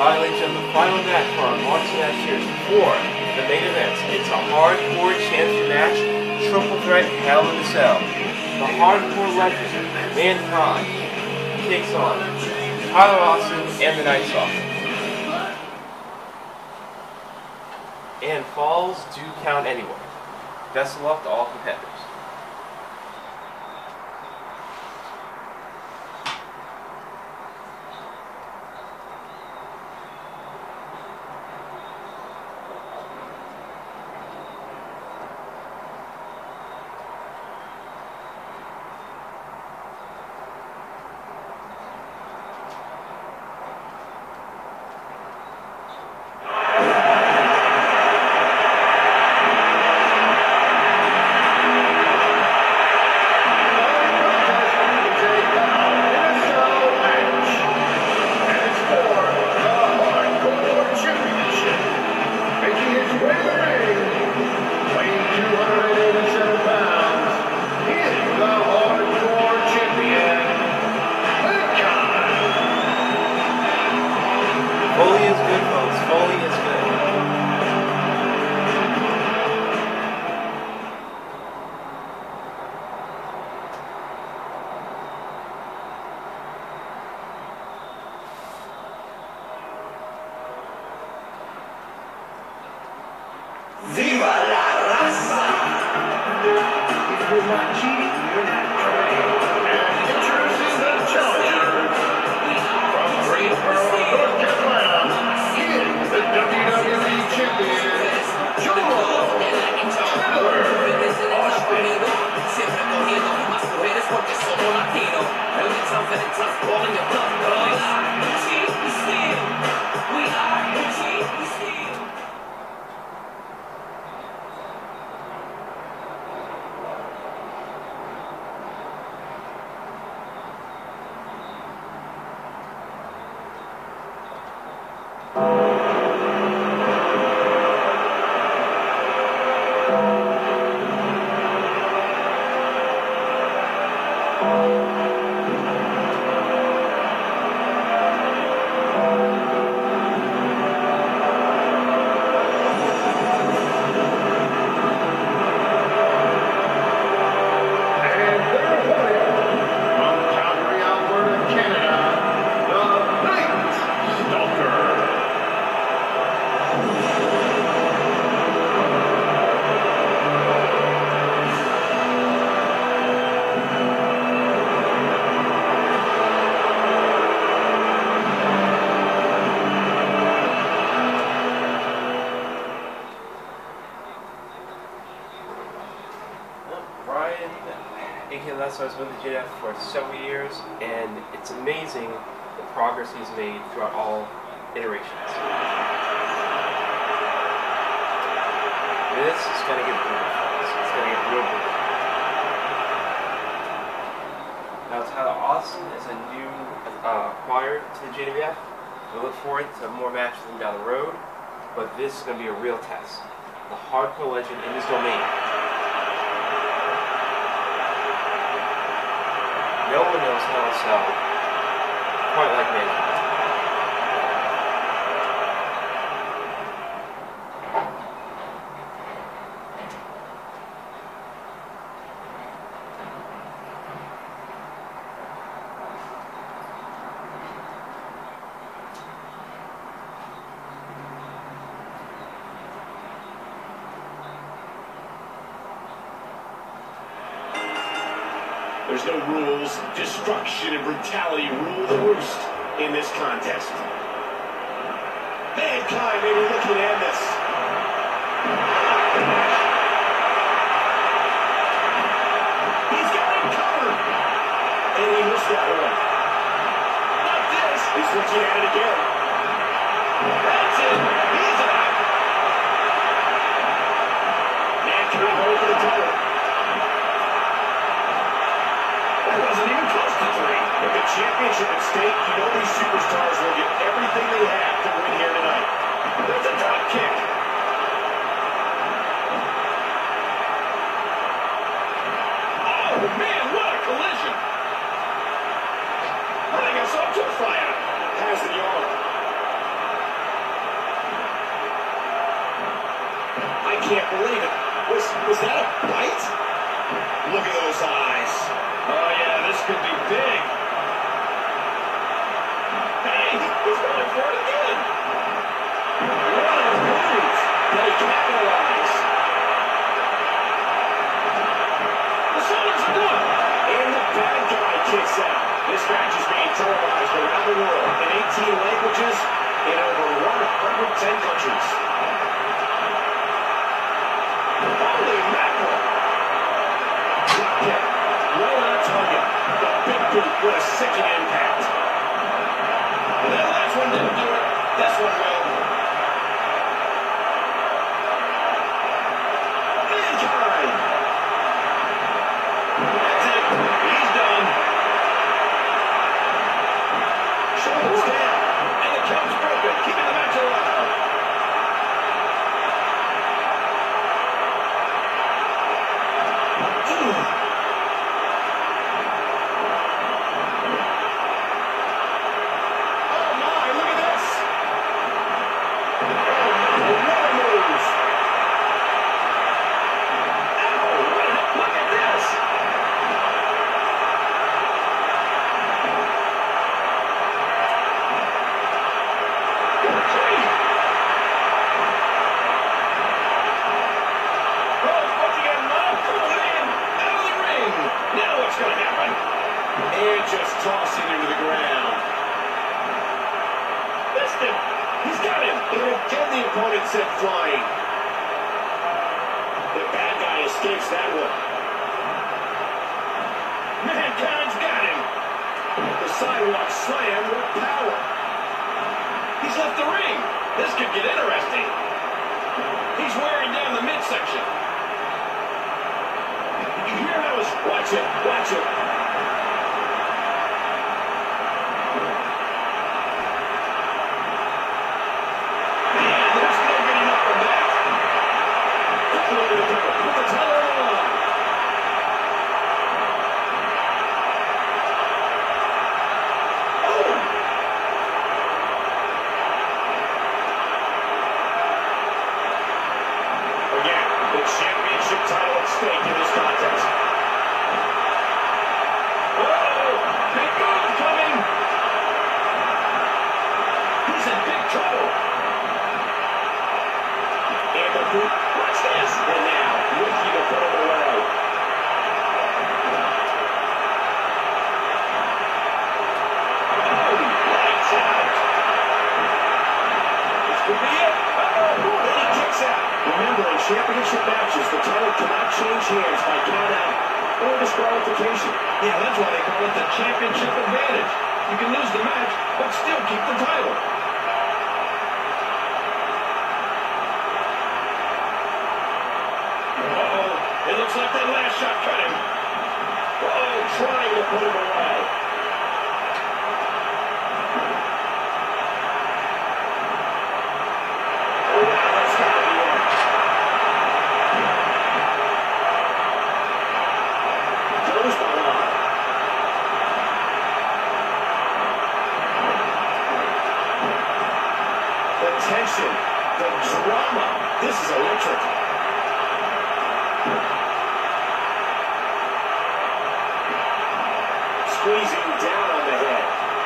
Ladies and gentlemen, the final match for our Monster Match Series 4, the main event. It's a hardcore championship match, triple threat Hell in a Cell. The hardcore legend, Mankind, takes on Tyler Austin and the Night Stalker. And falls do count anyway. Best of luck to all competitors. Foley is good, folks. Foley is good. Viva la raza! If you're not cheating, you're not crying. And introducing the challenger from Greensboro, North Carolina, is the WWE Champion, Joe Chandler Austin. Siempre cogiendo más mujeres porque somos latinos. El tough and it's tough calling your bluff, cuz cheat we steal. We are cheat we steal. I was with the JF for several years, and it's amazing the progress he's made throughout all iterations. This is going to get brutal, folks. It's going to get real brutal. Now, Tyler Austin is a new acquired to the JWF. We look forward to more matches with him down the road, but this is going to be a real test. The hardcore legend in his domain. No one knows Hell in a Cell quite like Mankind. There's no rules. Destruction and brutality rule the roost in this contest. Mankind may be looking to end this. He's got him covered. And he missed that one. Not this. He's looking at it again. That's it. He's out. Mankind over the cover. Wasn't even close to three. With the championship at stake, you know these superstars will get everything they have to win here tonight. That's a drop kick. Oh, man, what a collision. I think I saw a fly out. Has the arm. can't believe it. Was that a bite? Look at those eyes. Oh, yeah, this could be big. Hey, he's going for it again. What a move. They capitalize. The Sounders are good. And the bad guy kicks out. This match is being televised around the world in 18 languages in over 110 countries. Holy mackerel. Drop kick. Right on target. The big boot with a sicking impact. That last one didn't do it. This one will. Mankind. That's it. He's done. Shoulders down. And the count's broken. Keeping the match alive. And just tossing him to the ground. Missed him. He's got him. And again the opponent sent flying. The bad guy escapes that one. Mankind's got him. The sidewalk slam with power. He's left the ring. This could get interesting. He's wearing down the midsection. You hear how his... Watch it. Watch it. Championship title at stake in this contest. Whoa! Big move coming! He's in big trouble. And the boot. Watch this! And now, looking to put him away. Oh, lights out! This could be it. Oh, then he kicks out. Remember, in championship matches, the title cannot change hands by count-out or disqualification. Yeah, that's why they call it the championship advantage. You can lose the match, but still keep the title. Uh-oh, it looks like that last shot cut him. Uh-oh, trying to put him away. Tension, the drama. This is electric. Squeezing down on the head.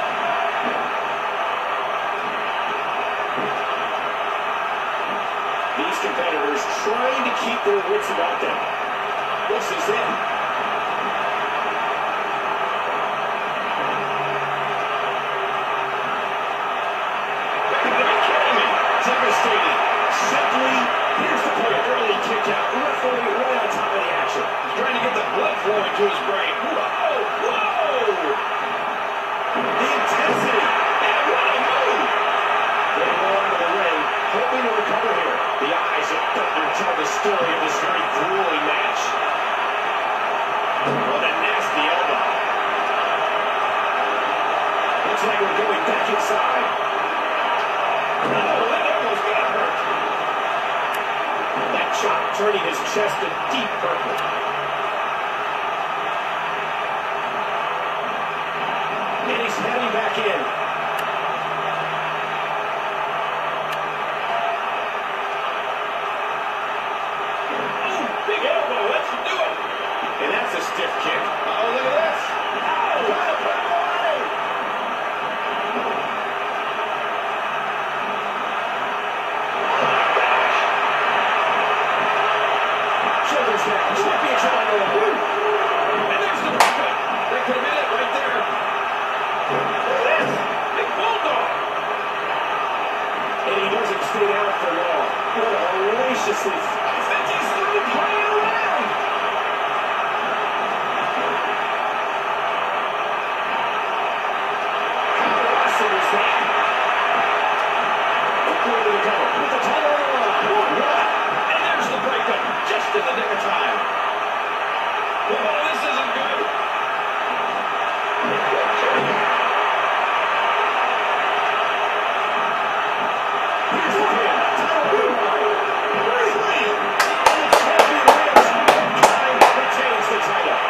These competitors trying to keep their wits about them. This is it. Devastating. Simply, here's the point. Early kick out. Referee right on top of the action. He's trying to get the blood flowing to his brain. Whoa! Whoa! The intensity. And what a move! They go out of the ring, hoping to recover here. The eyes of Thunder tell the story of this very grueling match. What a nasty elbow. Looks like we're going back inside. Oh, that almost got hurt. That chop turning his chest a deep purple. And he's heading back in. What a graciously 53 playing around. How awesome is that? Quickly to the cover with the title on the line. What? And there's the breakup just in the nick of time. Oh, this isn't good. Here's the pin. Title on the line. 3. And the champion wins. Mankind retains the title.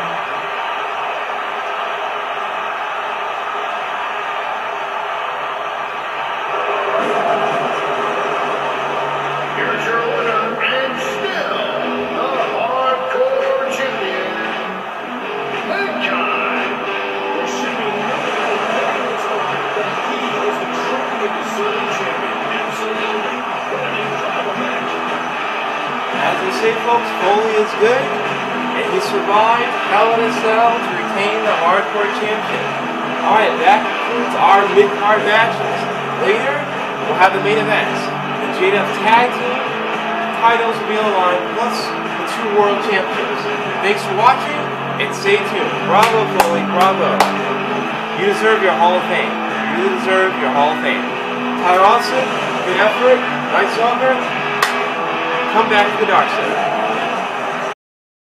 Here's your winner, and still the hardcore champion, Mankind. There should be no doubt in its mind that he is the truly and deserving champion. Absolutely. What an incredible match. As we say, folks, Foley is good, and he survived Hell in a Cell to retain the Hardcore Championship. Alright, that concludes our mid-card matches. Later, we'll have the main events. The JDF Tag Team titles will be on the line, plus the 2 World Championships. Thanks for watching, and stay tuned. Bravo, Foley, bravo. You deserve your Hall of Fame. You deserve your Hall of Fame. Tyler Austin, good effort, nice offer. Come back to the dark side.